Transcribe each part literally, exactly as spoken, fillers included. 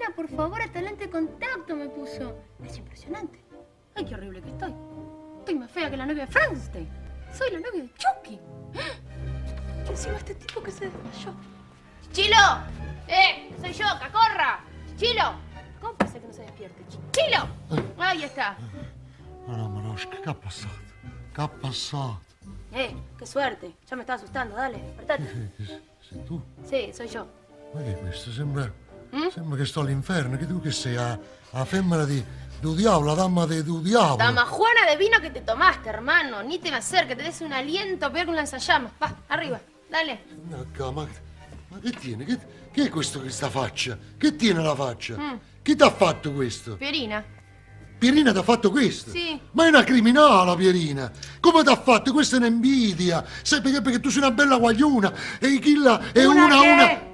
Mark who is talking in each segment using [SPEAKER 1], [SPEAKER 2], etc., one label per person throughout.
[SPEAKER 1] Nena, por favor, hasta lente de contacto me puso. Es impresionante. Ay, qué horrible que estoy. Estoy más fea que la novia de Frankenstein. Soy la novia de Chucky. Y encima este tipo que se desmayó. ¡Chilo! ¡Eh! ¡Soy yo, cacorra! ¡Chilo! ¿Cómo puede ser que no se despierte? ¡Chilo! Ahí está.
[SPEAKER 2] No, no, Maroshka, ¿qué ha pasado? ¿Qué ha pasado?
[SPEAKER 1] Eh, qué suerte. Ya me estaba asustando, dale, despertate.
[SPEAKER 2] Sei tu?
[SPEAKER 1] Sì, sono io.
[SPEAKER 2] Ma che è questo? Sembra,
[SPEAKER 1] Mm?
[SPEAKER 2] sembra che sto all'inferno, che tu che sei la, la femmina di, di diavolo, la dama di, di diavolo.
[SPEAKER 1] Dama Juana de vino que te tomaste, hermano. Ni te me acerques, te des un aliento peor que un lanzallamas. Va, arriba, dale.
[SPEAKER 2] Ma, ma, ma che tiene? Che, che è questo, questa faccia? Che tiene la faccia?
[SPEAKER 1] Mm.
[SPEAKER 2] Chi ti ha fatto questo?
[SPEAKER 1] Pierina.
[SPEAKER 2] Pierina ti ha fatto questo?
[SPEAKER 1] Sì.
[SPEAKER 2] Ma è una criminale, Pierina. Come ti ha fatto? Questa è un'invidia. Sai perché? Perché tu sei una bella guagliona e Chilla è
[SPEAKER 1] Una
[SPEAKER 2] una...
[SPEAKER 1] che?
[SPEAKER 2] una...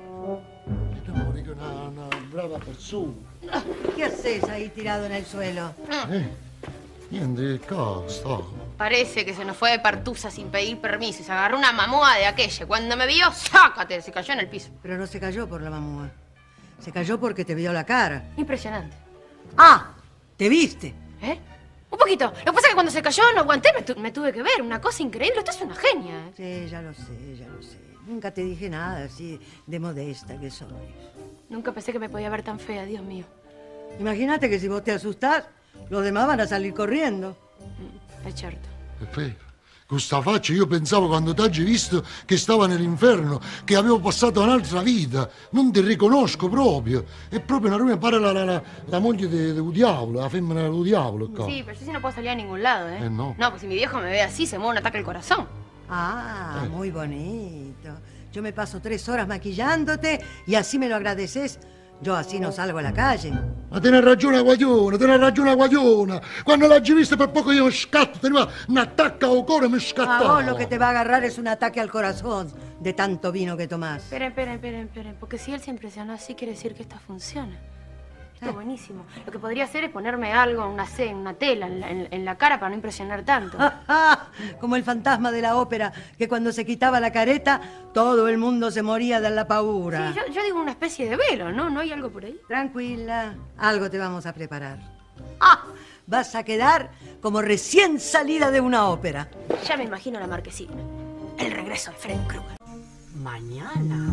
[SPEAKER 2] No, dico una, una brava persona.
[SPEAKER 3] ¿Qué haces ahí tirado en el suelo?
[SPEAKER 2] Eh, niente, che cosa?
[SPEAKER 1] Parece que se nos fue de partusa sin pedir permiso y se agarró una mamoa de aquella. Cuando me vio, ¡sácate! Se cayó en el piso.
[SPEAKER 3] Pero no se cayó por la mamúa. Se cayó porque te vio la cara.
[SPEAKER 1] Impresionante.
[SPEAKER 3] ¡Ah! ¿Te viste?
[SPEAKER 1] ¿Eh? Un poquito. Lo que pasa es que cuando se cayó no aguanté, me, tu me tuve que ver. Una cosa increíble. Usted es una genia, ¿eh?
[SPEAKER 3] Sí, ya lo sé, ya lo sé. Nunca te dije nada así de modesta que soy.
[SPEAKER 1] Nunca pensé que me podía ver tan fea, Dios mío.
[SPEAKER 3] Imagínate que si vos te asustás, los demás van a salir corriendo.
[SPEAKER 1] Mm, è certo.
[SPEAKER 2] È vero. Con sta faccia io pensavo quando t'hai visto che stava nell'inferno, che avevo passato un'altra vita. Non ti riconosco proprio. È proprio una roba, pare la, la, la, la moglie del diavolo, la femmina del diavolo. Qua.
[SPEAKER 1] Sí, pero yo sí no puedo salir a ningún lado, ¿eh?
[SPEAKER 2] Eh, no.
[SPEAKER 1] No, pues si mi viejo me ve así, se mueve un ataque al corazón.
[SPEAKER 3] Ah,
[SPEAKER 2] Eh.
[SPEAKER 3] muy bonito. Yo me paso tres horas maquillándote y así me lo agradeces. Yo así no salgo a la calle.
[SPEAKER 2] Ma tenés ragione guagliona, tenés ragione guagliona. Quando l'hai vista per poco io scatto, teniva un attacco al cuore e mi
[SPEAKER 3] A
[SPEAKER 2] scattava.
[SPEAKER 3] vos lo que te va a agarrar es un ataque al corazón de tanto vino que tomás.
[SPEAKER 1] Esperen, esperen, esperen, esperen. Porque si él se impresionó así, quiere decir que esta funciona. Esto es buenísimo. Lo que podría hacer es ponerme algo, una C, una tela en la, en, en la cara para no impresionar tanto.
[SPEAKER 3] Como el fantasma de la ópera, que cuando se quitaba la careta, todo el mundo se moría de la paura.
[SPEAKER 1] Sí, yo, yo digo una especie de velo, ¿no? ¿No hay algo por ahí?
[SPEAKER 3] Tranquila, algo te vamos a preparar. ¡Ah! Vas a quedar como recién salida de una ópera.
[SPEAKER 1] Ya me imagino la marquesina. El regreso de Freddy Krueger.
[SPEAKER 3] Mañana.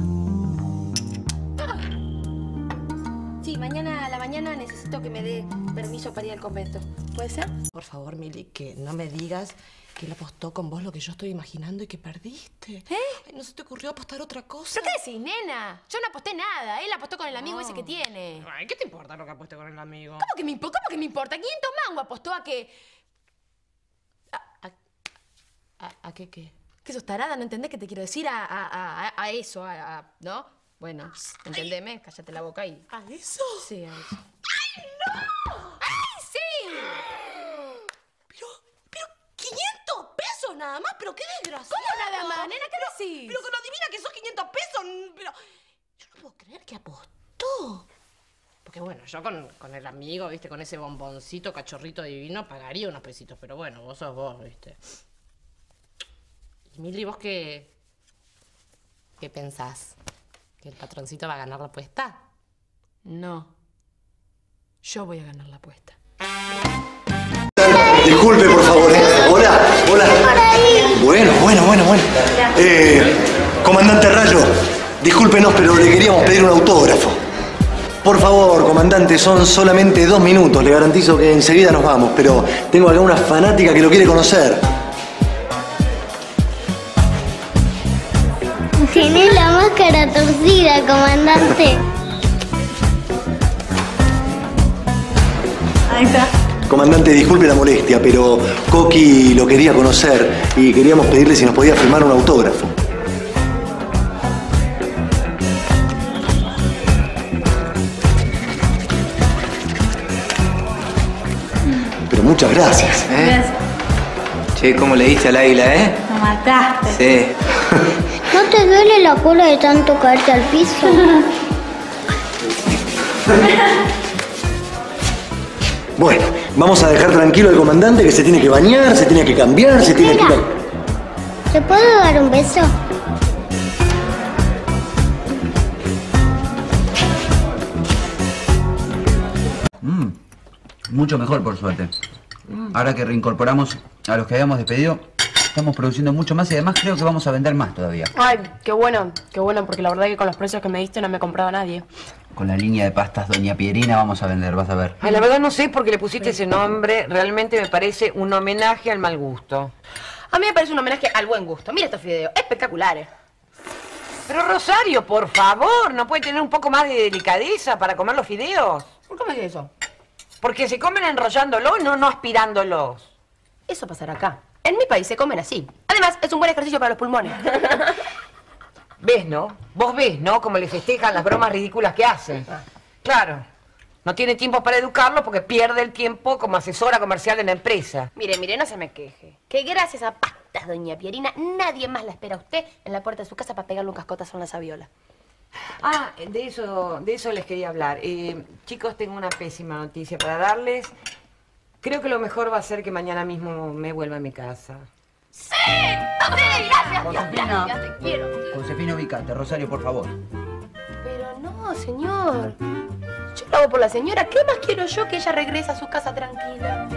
[SPEAKER 1] Sí, mañana a la mañana necesito que me dé permiso para ir al convento. ¿Puede ser?
[SPEAKER 4] Por favor, Mili, que no me digas que él apostó con vos lo que yo estoy imaginando y que perdiste.
[SPEAKER 1] ¿Eh?
[SPEAKER 4] Ay, ¿no se te ocurrió apostar otra cosa?
[SPEAKER 1] ¿Pero qué decís, nena? Yo no aposté nada. Él apostó con el amigo ese que tiene.
[SPEAKER 4] Ay, ¿qué te importa lo que apueste con el amigo?
[SPEAKER 1] ¿Cómo que me, impo- cómo que me importa? quinientos mangos apostó a que...
[SPEAKER 4] ¿A, a, a qué qué?
[SPEAKER 1] Que sos tarada, ¿no entendés qué te quiero decir? A, a, a, a eso, a, a- ¿no? Bueno, entendeme, cállate la boca y...
[SPEAKER 4] ¿A eso?
[SPEAKER 1] Sí, a eso.
[SPEAKER 4] ¡Ay, no!
[SPEAKER 1] ¡Ay, sí!
[SPEAKER 4] Pero, pero, quinientos pesos nada más, pero qué desgraciado.
[SPEAKER 1] ¿Cómo nada más, nena? ¿Qué decís?
[SPEAKER 4] Pero con lo divina que sos quinientos pesos, pero... Yo no puedo creer que apostó. Porque bueno, yo con, con el amigo, viste, con ese bomboncito, cachorrito divino, pagaría unos pesitos, pero bueno, vos sos vos, viste. Y Mili, ¿vos qué... qué pensás? ¿Que el patroncito va a ganar la apuesta?
[SPEAKER 1] No. Yo voy a ganar la apuesta.
[SPEAKER 5] Disculpe, por favor. ¿eh? Hola, hola. Bueno, bueno, bueno, bueno. Eh, comandante Rayo, discúlpenos, pero le queríamos pedir un autógrafo. Por favor, comandante, son solamente dos minutos. Le garantizo que enseguida nos vamos, pero tengo acá una fanática que lo quiere conocer.
[SPEAKER 6] Tiene la máscara torcida, comandante.
[SPEAKER 3] Ahí está.
[SPEAKER 5] Comandante, disculpe la molestia, pero Coqui lo quería conocer y queríamos pedirle si nos podía firmar un autógrafo. Pero muchas gracias.
[SPEAKER 7] ¿Eh? Gracias. Che, ¿cómo le diste al águila, eh?
[SPEAKER 6] Me mataste.
[SPEAKER 7] Sí.
[SPEAKER 6] ¿No te duele la cola de tanto caerte al piso?
[SPEAKER 5] Bueno, vamos a dejar tranquilo al comandante que se tiene que bañar, se tiene que cambiar, se tiene que...
[SPEAKER 6] Espera. ¿Te puedo dar un beso?
[SPEAKER 7] Mucho mejor, por suerte. Ahora que reincorporamos a los que habíamos despedido, estamos produciendo mucho más y además creo que vamos a vender más todavía.
[SPEAKER 8] Ay, qué bueno, qué bueno, porque la verdad es que con los precios que me diste no me compraba nadie.
[SPEAKER 7] Con la línea de pastas Doña Pierina vamos a vender, vas a ver.
[SPEAKER 9] Ay, la verdad no sé por qué le pusiste ese nombre. Realmente me parece un homenaje al mal gusto.
[SPEAKER 8] A mí me parece un homenaje al buen gusto. Mira estos fideos, espectaculares.
[SPEAKER 9] Pero Rosario, por favor, ¿no puede tener un poco más de delicadeza para comer los fideos?
[SPEAKER 8] ¿Por qué me dices eso?
[SPEAKER 9] Porque se comen enrollándolos, no, no aspirándolos.
[SPEAKER 8] Eso pasará acá. En mi país se comen así. Además, es un buen ejercicio para los pulmones.
[SPEAKER 9] ¿Ves, no? Vos ves, ¿no? Cómo le festejan las bromas ridículas que hacen. Claro. No tiene tiempo para educarlo porque pierde el tiempo como asesora comercial de la empresa.
[SPEAKER 8] Mire, mire, no se me queje. Que gracias a pastas Doña Pierina, nadie más la espera a usted en la puerta de su casa para pegarle un cascotazo en la sabiola.
[SPEAKER 9] Ah, de eso, de eso les quería hablar. Eh, chicos, tengo una pésima noticia para darles. Creo que lo mejor va a ser que mañana mismo me vuelva a mi casa.
[SPEAKER 8] ¡Sí! ¡Sí! ¡Gracias!
[SPEAKER 7] Josefina.
[SPEAKER 8] Ya te quiero.
[SPEAKER 7] Josefina, ubicate. Rosario, por favor.
[SPEAKER 8] Pero no, señor. Yo lo hago por la señora. ¿Qué más quiero yo que ella regrese a su casa tranquila?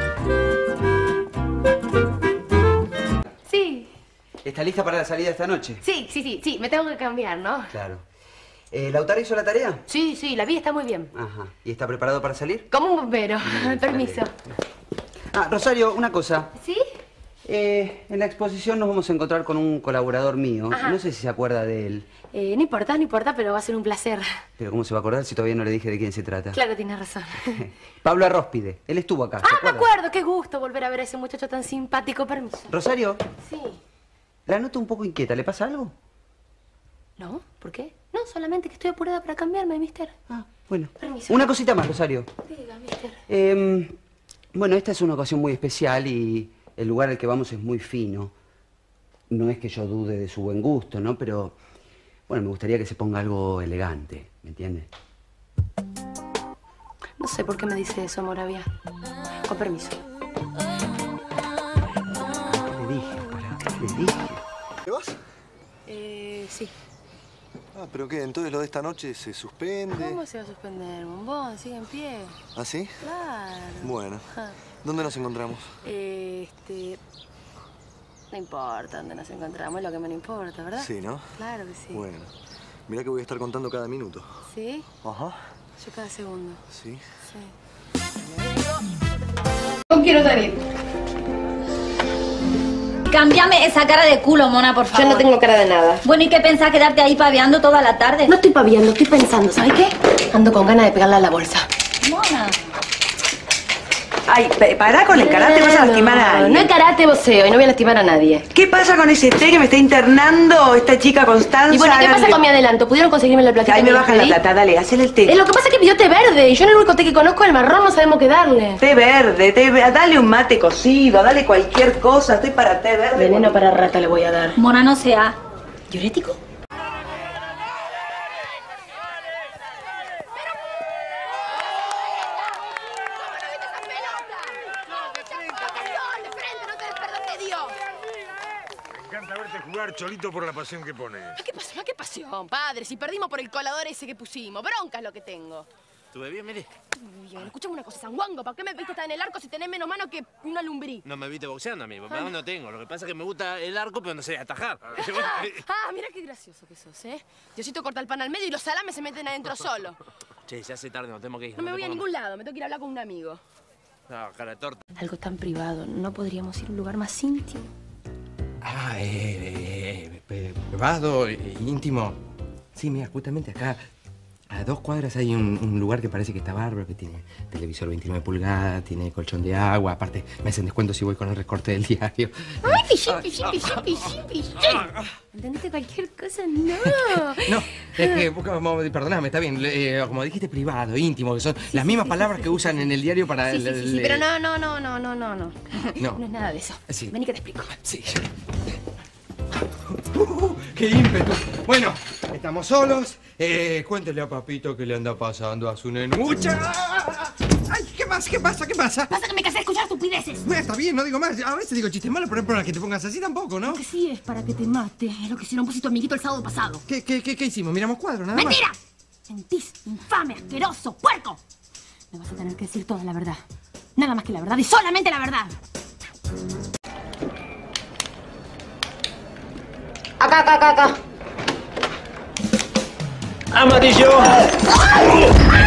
[SPEAKER 8] Sí.
[SPEAKER 7] ¿Está lista para la salida esta noche?
[SPEAKER 8] Sí, sí, sí, sí. Me tengo que cambiar, ¿no?
[SPEAKER 7] Claro. Eh, ¿Lautaro hizo la tarea?
[SPEAKER 8] Sí, sí, la vi, está muy bien.
[SPEAKER 7] Ajá. ¿Y está preparado para salir?
[SPEAKER 8] Como un bombero. Permiso.
[SPEAKER 7] Ah, Rosario, una cosa.
[SPEAKER 8] ¿Sí?
[SPEAKER 7] Eh, en la exposición nos vamos a encontrar con un colaborador mío.
[SPEAKER 8] Ajá.
[SPEAKER 7] No sé si se acuerda de él.
[SPEAKER 8] Eh, no importa, no importa, pero va a ser un placer.
[SPEAKER 7] Pero ¿cómo se va a acordar si todavía no le dije de quién se trata?
[SPEAKER 8] Claro, tienes razón.
[SPEAKER 7] Pablo Arróspide. Él estuvo acá. ¿se
[SPEAKER 8] Ah, me
[SPEAKER 7] acuerda?
[SPEAKER 8] acuerdo. Qué gusto volver a ver a ese muchacho tan simpático. Permiso.
[SPEAKER 7] Rosario,
[SPEAKER 8] Sí.
[SPEAKER 7] la noto un poco inquieta. ¿Le pasa algo?
[SPEAKER 8] ¿No? ¿Por qué? No, solamente que estoy apurada para cambiarme, mister.
[SPEAKER 7] Ah, bueno.
[SPEAKER 8] Permiso.
[SPEAKER 7] Una cosita más, Rosario.
[SPEAKER 8] Diga, mister.
[SPEAKER 7] Eh, bueno, esta es una ocasión muy especial y el lugar al que vamos es muy fino. No es que yo dude de su buen gusto, ¿no? Pero, bueno, me gustaría que se ponga algo elegante, ¿me entiende?
[SPEAKER 8] No sé por qué me dice eso, Moravia. Con permiso.
[SPEAKER 7] Le dije, para, le dije.
[SPEAKER 5] ¿Te vas?
[SPEAKER 8] Eh, sí.
[SPEAKER 5] Ah, ¿pero qué? Entonces lo de esta noche se suspende.
[SPEAKER 8] ¿Cómo se va a suspender, bombón? Sigue en pie.
[SPEAKER 5] ¿Ah, sí?
[SPEAKER 8] Claro.
[SPEAKER 5] Bueno.
[SPEAKER 8] Ah.
[SPEAKER 5] ¿Dónde nos encontramos?
[SPEAKER 8] Eh, este... No importa dónde nos encontramos, es lo que me importa, ¿verdad?
[SPEAKER 5] Sí, ¿no?
[SPEAKER 8] Claro que sí.
[SPEAKER 5] Bueno. Mirá que voy a estar contando cada minuto.
[SPEAKER 8] ¿Sí?
[SPEAKER 5] Ajá.
[SPEAKER 8] Yo cada segundo.
[SPEAKER 5] Sí.
[SPEAKER 8] Sí. No quiero salir.
[SPEAKER 10] Cámbiame esa cara de culo, mona, por favor.
[SPEAKER 8] Yo no tengo cara de nada.
[SPEAKER 10] Bueno, ¿y qué pensás quedarte ahí paveando toda la tarde?
[SPEAKER 8] No estoy paviando, estoy pensando, ¿sabes qué? Ando con ganas de pegarla a la bolsa.
[SPEAKER 10] Mona.
[SPEAKER 9] Ay, pará con el karate, vas a lastimar a alguien.
[SPEAKER 8] No es karate, voceo, y no voy a lastimar a nadie.
[SPEAKER 9] ¿Qué pasa con ese té que me está internando esta chica Constanza?
[SPEAKER 8] Y bueno, ¿qué pasa con mi adelanto? ¿Pudieron conseguirme la platita?
[SPEAKER 9] Ahí me
[SPEAKER 8] que
[SPEAKER 9] bajan la
[SPEAKER 8] pedí?
[SPEAKER 9] plata, dale, hacele el té.
[SPEAKER 8] Es lo que pasa es que pidió té verde, y yo el único té que conozco es el marrón, no sabemos qué darle.
[SPEAKER 9] Té verde, té verde, dale un mate cocido, dale cualquier cosa, estoy para té verde.
[SPEAKER 8] Veneno para rata le voy a dar.
[SPEAKER 10] Mona, no sea.
[SPEAKER 8] ¿Diurético?
[SPEAKER 11] Me encanta verte jugar, Cholito, por la pasión que pones.
[SPEAKER 8] ¿Qué pasión? ¿Qué pasión, padre? Si perdimos por el colador ese que pusimos. Bronca es lo que tengo.
[SPEAKER 11] ¿Estuve bien, Mire?
[SPEAKER 8] Muy bien. Escuchame una cosa, Sanguango. ¿Para qué me viste estar en el arco si tenés menos mano que una lumbrí?
[SPEAKER 11] No me viste boxeando a mí, porque
[SPEAKER 8] Ah,
[SPEAKER 11] mano no tengo. Lo que pasa es que me gusta el arco, pero no sé atajar.
[SPEAKER 8] Ah, mira qué gracioso que sos, ¿eh? Diosito corta el pan al medio y los salames se meten adentro solo.
[SPEAKER 11] Che, se hace tarde, no tenemos que ir.
[SPEAKER 8] No me
[SPEAKER 11] te
[SPEAKER 8] voy a
[SPEAKER 11] pongo-
[SPEAKER 8] ningún lado, me tengo que ir a hablar con un amigo.
[SPEAKER 11] No, cara de torta.
[SPEAKER 8] Algo tan privado, ¿no podríamos ir a un lugar más íntimo?
[SPEAKER 12] Ah, eh, eh, eh, privado, eh, íntimo. Sí, mira, justamente acá, a dos cuadras hay un, un lugar que parece que está bárbaro, que tiene televisor veintinueve pulgadas, tiene colchón de agua, aparte me hacen descuento si voy con el recorte del diario.
[SPEAKER 8] ¡Ay, pichín, pichín, pichín, pichín, pichín! ¿Entendiste cualquier cosa? No.
[SPEAKER 12] No, es que, como- perdóname, está bien, eh, como dijiste, privado, íntimo, que son las mismas palabras que usan en el diario para
[SPEAKER 8] Sí,
[SPEAKER 12] el...
[SPEAKER 8] sí, sí, sí,
[SPEAKER 12] el-
[SPEAKER 8] pero no, no, no, no, no, no, no.
[SPEAKER 12] No.
[SPEAKER 8] No es nada de eso.
[SPEAKER 12] Sí.
[SPEAKER 8] Vení que te explico.
[SPEAKER 12] Sí. Uh, ¡Qué ímpetu! Bueno, estamos solos. Eh, cuéntele a Papito qué le anda pasando a su nenucha. ¡Ay! ¿Qué pasa? ¿Qué pasa? ¿Qué pasa?
[SPEAKER 8] Pasa que me casé de escuchar estupideces.
[SPEAKER 12] Bueno, está bien, no digo más. A veces digo chistes malos, pero no es para que te pongas así tampoco, ¿no?
[SPEAKER 8] Que sí es para que te mate. Es lo que hicieron vos y tu amiguito el sábado pasado.
[SPEAKER 12] ¿Qué, qué, qué, qué hicimos? ¿Miramos cuadros, nada más?
[SPEAKER 8] ¡Mentira! Mentís, infame, asqueroso, puerco. Me vas a tener que decir toda la verdad.
[SPEAKER 1] Nada más que la verdad y solamente la verdad.
[SPEAKER 4] Acá, acá, acá, acá.
[SPEAKER 11] ¡Amarillo!
[SPEAKER 1] ¡Ay,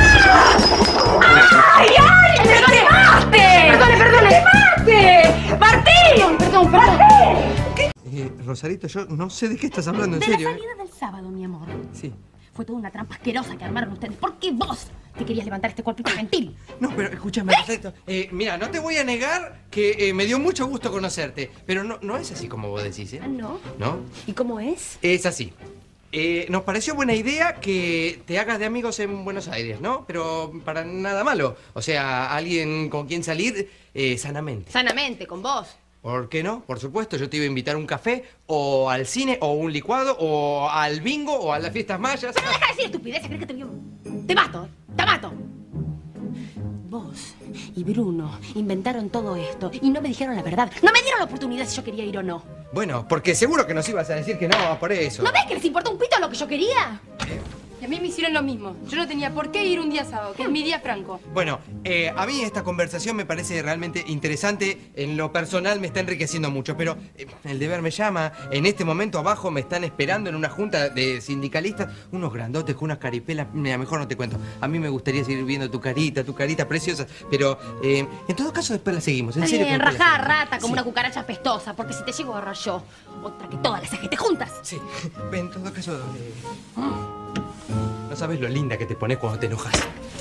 [SPEAKER 1] ay! ¡Me quemaste! ¡Perdone, perdone! ¡Quemaste! ¡Martín! Perdón, perdón.
[SPEAKER 12] Eh, Rosarito, yo no sé de qué estás hablando, en
[SPEAKER 1] De
[SPEAKER 12] serio.
[SPEAKER 1] la salida del sábado, mi amor.
[SPEAKER 12] Sí.
[SPEAKER 1] Fue toda una trampa asquerosa que armaron ustedes. ¿Por qué vos te querías levantar este cuerpito gentil?
[SPEAKER 12] No, pero escúchame, Rosarito. Eh, mira, no te voy a negar que eh, me dio mucho gusto conocerte, pero no, no es así como vos decís, ¿eh?
[SPEAKER 1] ¿No?
[SPEAKER 12] ¿No?
[SPEAKER 1] ¿Y cómo es?
[SPEAKER 12] Es así. Eh, nos pareció buena idea que te hagas de amigos en Buenos Aires, ¿no? Pero para nada malo. O sea, alguien con quien salir eh, sanamente.
[SPEAKER 1] Sanamente, con vos.
[SPEAKER 12] ¿Por qué no? Por supuesto, yo te iba a invitar a un café, o al cine, o un licuado, o al bingo, o a las fiestas mayas.
[SPEAKER 1] Pero deja de decir estupideces, ¿crees que te vio? Te mato, te mato. Vos y Bruno inventaron todo esto y no me dijeron la verdad. No me dieron la oportunidad si yo quería ir o no.
[SPEAKER 12] Bueno, porque seguro que nos ibas a decir que no, por eso.
[SPEAKER 1] ¿No ves que les importa un pito lo que yo quería?
[SPEAKER 13] Y a mí me hicieron lo mismo. Yo no tenía por qué ir un día sábado, que es mi día franco.
[SPEAKER 12] Bueno, eh, a mí esta conversación me parece realmente interesante. En lo personal me está enriqueciendo mucho, pero eh, el deber me llama. En este momento abajo me están esperando en una junta de sindicalistas unos grandotes con unas caripelas. Mira, mejor no te cuento. A mí me gustaría seguir viendo tu carita, tu carita preciosa, pero eh, en todo caso después la seguimos. En
[SPEAKER 1] Está
[SPEAKER 12] serio.
[SPEAKER 1] bien,
[SPEAKER 12] que después la
[SPEAKER 1] rajá,
[SPEAKER 12] seguimos.
[SPEAKER 1] rata, como
[SPEAKER 12] Sí.
[SPEAKER 1] una cucaracha apestosa, porque si te llego a agarrar yo, otra que todas las te juntas.
[SPEAKER 12] Sí, en todo caso... eh, no sabes lo linda que te pones cuando te enojas.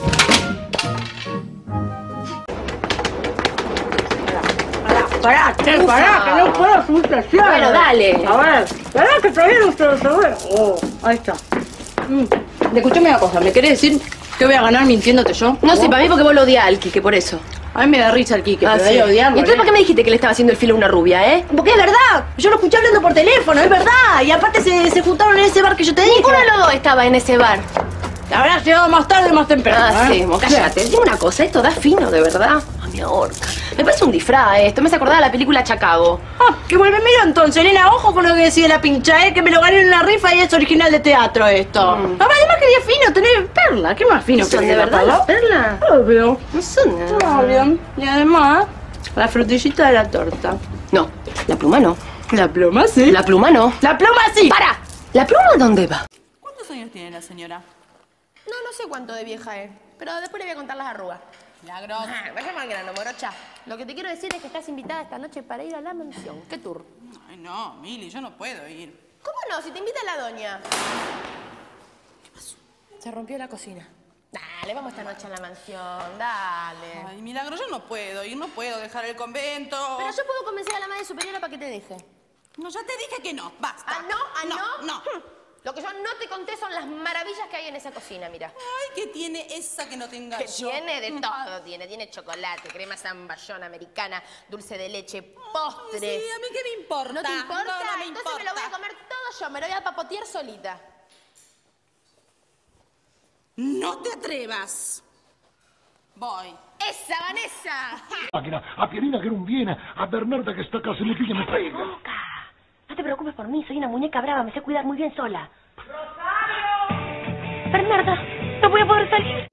[SPEAKER 3] Pará, che, pará, que no puedo subir presión.
[SPEAKER 1] Bueno, dale.
[SPEAKER 3] A ver, pará que todavía no ustedes a ver. Oh, ahí está.
[SPEAKER 13] Mm. Escuchame una cosa, ¿me querés decir que voy a ganar mintiéndote yo?
[SPEAKER 8] No sé, para mí porque vos lo odias al Quique, por eso.
[SPEAKER 13] A mí me da risa el Quique,
[SPEAKER 8] Ah,
[SPEAKER 13] pero
[SPEAKER 8] sí.
[SPEAKER 13] ahí odiarlo,
[SPEAKER 8] ¿Y entonces
[SPEAKER 13] ¿eh?
[SPEAKER 8] por qué me dijiste que le estaba haciendo el filo a una rubia, eh?
[SPEAKER 3] Porque es verdad, yo lo escuché hablando por teléfono, es verdad. Y aparte se, se juntaron en ese bar que yo te dije.
[SPEAKER 8] Ninguno de los dos estaba en ese bar.
[SPEAKER 13] Habrás llegado más tarde o más temprano.
[SPEAKER 8] Ah,
[SPEAKER 13] ¿eh?
[SPEAKER 8] sí, vos cállate. Dime una cosa, esto da fino, de verdad. A mi ahorca. Me parece un disfraz esto, me hace acordar de la película Chacago.
[SPEAKER 13] Ah, que vuelve medio entonces, Elena, ojo con lo que decía la pincha, eh, que me lo gané en una rifa y es original de teatro esto.
[SPEAKER 8] Mm.
[SPEAKER 13] Ah, además quería fino, tener perla, ¿qué más fino
[SPEAKER 8] ¿Son
[SPEAKER 13] que
[SPEAKER 8] de
[SPEAKER 13] la
[SPEAKER 8] verdad
[SPEAKER 13] perla?
[SPEAKER 8] las perlas?
[SPEAKER 13] Obvio.
[SPEAKER 8] No son nada.
[SPEAKER 13] Obvio. Y además, la frutillita de la torta.
[SPEAKER 8] No, la pluma no.
[SPEAKER 13] La pluma sí.
[SPEAKER 8] La pluma no.
[SPEAKER 13] La pluma sí.
[SPEAKER 8] ¡Para! ¿La pluma dónde va?
[SPEAKER 14] ¿Cuántos años tiene la señora?
[SPEAKER 8] No, no sé cuánto de vieja es, pero después le voy a contar las arrugas.
[SPEAKER 14] Milagros.
[SPEAKER 8] Ah, vayamos al grano, morocha. Lo que te quiero decir es que estás invitada esta noche para ir a la mansión. ¿Qué tour?
[SPEAKER 14] Ay, no, Mili, yo no puedo ir.
[SPEAKER 8] ¿Cómo no? Si te invita la doña. ¿Qué pasó? Se rompió la cocina. Dale, vamos esta noche a la mansión, dale.
[SPEAKER 14] Ay, Milagro, yo no puedo ir, no puedo dejar el convento.
[SPEAKER 8] Pero yo puedo convencer a la madre superiora para que te deje.
[SPEAKER 14] No, ya te dije que no, basta.
[SPEAKER 8] ¿Ah, no? ¿Ah, no?
[SPEAKER 14] No.
[SPEAKER 8] Hm. Lo que yo no te conté son las maravillas que hay en esa cocina, mira.
[SPEAKER 14] Ay, ¿qué tiene esa que no tenga
[SPEAKER 8] Que
[SPEAKER 14] yo?
[SPEAKER 8] tiene de todo, tiene. Tiene chocolate, crema zamballón americana, dulce de leche, postres.
[SPEAKER 14] Ay, sí, a mí qué me importa.
[SPEAKER 8] ¿No te importa?
[SPEAKER 14] No, no me
[SPEAKER 8] Entonces me lo voy a
[SPEAKER 14] importa.
[SPEAKER 8] comer todo yo, me lo voy a papotear solita.
[SPEAKER 14] No te atrevas. Voy.
[SPEAKER 8] ¡Esa, Vanessa!
[SPEAKER 2] Máquina, a Pierina que non viene, a Bernarda que está acá, se me pilla me frega.
[SPEAKER 8] No te preocupes por mí, soy una muñeca brava, me sé cuidar muy bien sola. Bernarda, no voy a poder salir.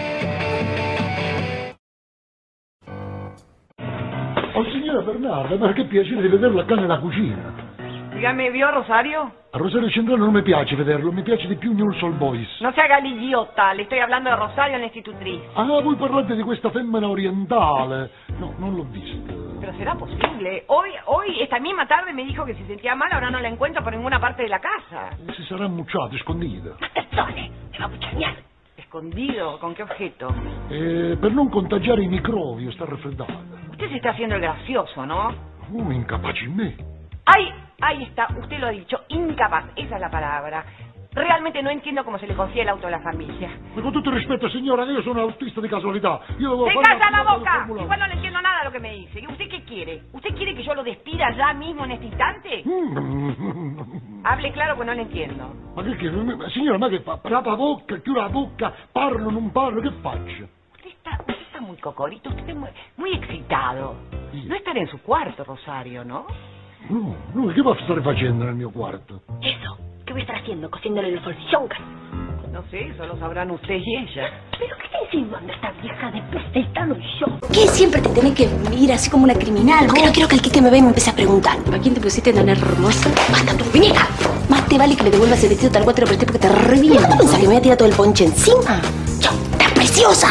[SPEAKER 2] Oh signora Bernarda, ma che piacere di vederla acá nella cucina.
[SPEAKER 15] Dígame, ¿vio a Rosario?
[SPEAKER 2] A Rosario Centrale non mi piace vederlo, mi piace di più New Soul Boys.
[SPEAKER 15] No se haga el idiota, le estoy hablando de Rosario, la institutriz.
[SPEAKER 2] Ah, voi parlate di questa femmina orientale. No, non l'ho vista.
[SPEAKER 15] Pero será posible. Hoy, hoy, esta misma tarde me dijo que se sentía mal, ahora no la encuentro por ninguna parte de la casa.
[SPEAKER 2] Si sarà ammucciata, escondida.
[SPEAKER 15] Attenzione, me va a buchonear. ¿Escondido? ¿Con qué objeto?
[SPEAKER 2] Eh, per non contagiare i microbi, sta raffreddata.
[SPEAKER 15] Usted se está haciendo el gracioso, ¿no?
[SPEAKER 2] Un incapace in me.
[SPEAKER 15] ¡Ay! Ahí está, usted lo ha dicho, incapaz, esa es la palabra. Realmente no entiendo cómo se le confía el auto a la familia.
[SPEAKER 2] Ma con tutto il rispetto, signora, io sono autista di casualità. Io devo
[SPEAKER 15] ¡Se
[SPEAKER 2] fare
[SPEAKER 15] calla la
[SPEAKER 2] una-
[SPEAKER 15] boca!
[SPEAKER 2] una-
[SPEAKER 15] Igual no le entiendo nada de lo que me dice. ¿Y usted qué quiere? ¿Usted quiere que yo lo despida ya mismo en este instante? Hable claro que no le entiendo.
[SPEAKER 2] Ma che, che signora, ma che fa? Apra la bocca, chiude la bocca, parlo, non parlo, che faccio?
[SPEAKER 15] Usted está, usted está muy cocorito, usted está muy, muy excitado. No estar en su cuarto, Rosario, ¿no?
[SPEAKER 2] No, no, che va a stare facendo nel mio quarto?
[SPEAKER 8] Eso, ¿qué voy a estar haciendo? Cosiéndole los salchichoncas.
[SPEAKER 15] No, No sé, eso lo sabrán usted y ella.
[SPEAKER 16] ¿Pero qué está insinuando esta vieja de pestetano y yo? ¿Qué siempre te tenés que ir así como una criminal? ¿Por qué no quiero que el Kike me vea y me empiece a preguntar? ¿A quién te pusiste tan hermosa? ¡Basta tu viñeca! Más te vale que le devuelvas el vestido tal cual te lo presté porque te reviento. ¿Qué pensás que me voy a tirar todo el ponche encima? ¡Yo! ¡Estás preciosa!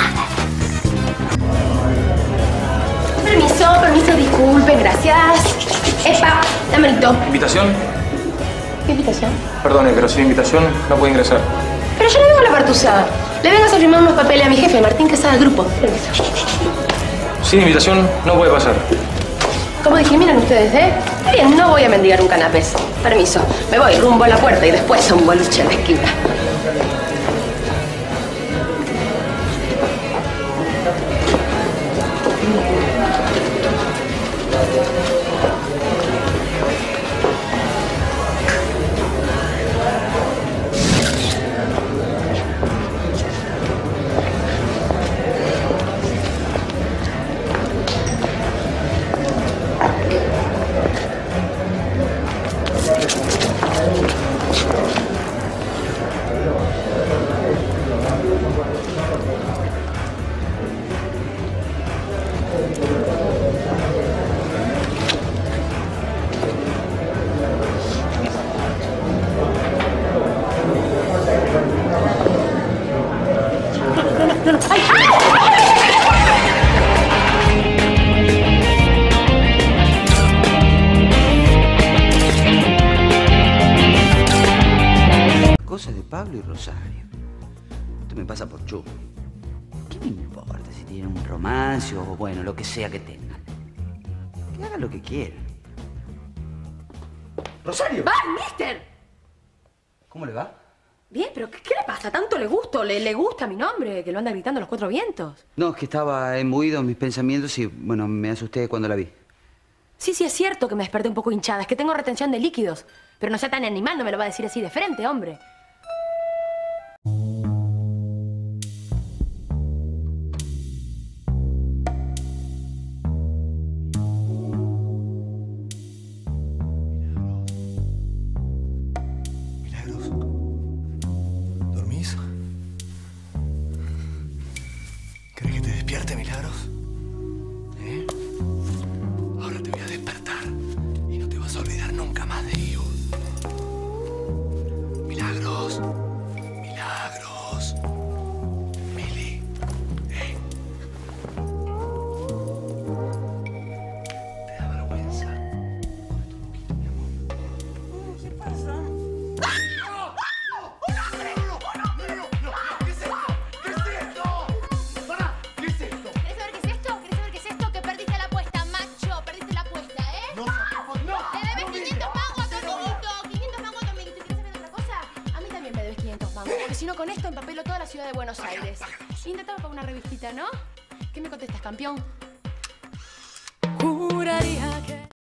[SPEAKER 16] Permiso, permiso, disculpe, gracias. Epa, dame el top.
[SPEAKER 17] ¿Invitación?
[SPEAKER 16] ¿Qué invitación?
[SPEAKER 17] Perdone, pero sin invitación no puede ingresar.
[SPEAKER 16] Pero yo no vengo a la partusa. Le vengo a firmar unos papeles a mi jefe, Martín Quesada del grupo. Permiso.
[SPEAKER 17] Sin invitación no puede pasar.
[SPEAKER 16] ¿Cómo discriminan ustedes, eh? Está bien, no voy a mendigar un canapés. Permiso, me voy rumbo a la puerta y después a un boliche en la esquina.
[SPEAKER 7] Cosas de Pablo y Rosario. Esto me pasa por chulo. ¿Qué me importa si tienen un romance o, bueno, lo que sea que tengan? Que hagan lo que quieran. ¡Rosario!
[SPEAKER 16] ¡Va, mister!
[SPEAKER 7] ¿Cómo le va?
[SPEAKER 16] Bien, pero ¿qué, qué le pasa? ¿Tanto le gusto? ¿Le, le gusta mi nombre? Que lo anda gritando a los cuatro vientos.
[SPEAKER 7] No, es que estaba embuido en mis pensamientos y, bueno, me asusté cuando la vi.
[SPEAKER 16] Sí, sí, es cierto que me desperté un poco hinchada. Es que tengo retención de líquidos. Pero no sea tan animal, no me lo va a decir así de frente, hombre.
[SPEAKER 5] ¿Dormís? ¿Querés que te despierte, Milagros? ¿Eh? Ahora te voy a despertar y no te vas a olvidar nunca más de Ivo. Milagros. Milagros. Mili. ¿Eh? ¿Te da vergüenza?
[SPEAKER 14] ¿Qué pasa?
[SPEAKER 1] Porque si no, con esto empapelo toda la ciudad de Buenos Aires. Intentaba para una revistita, ¿no? ¿Qué me contestas, campeón? Juraría que...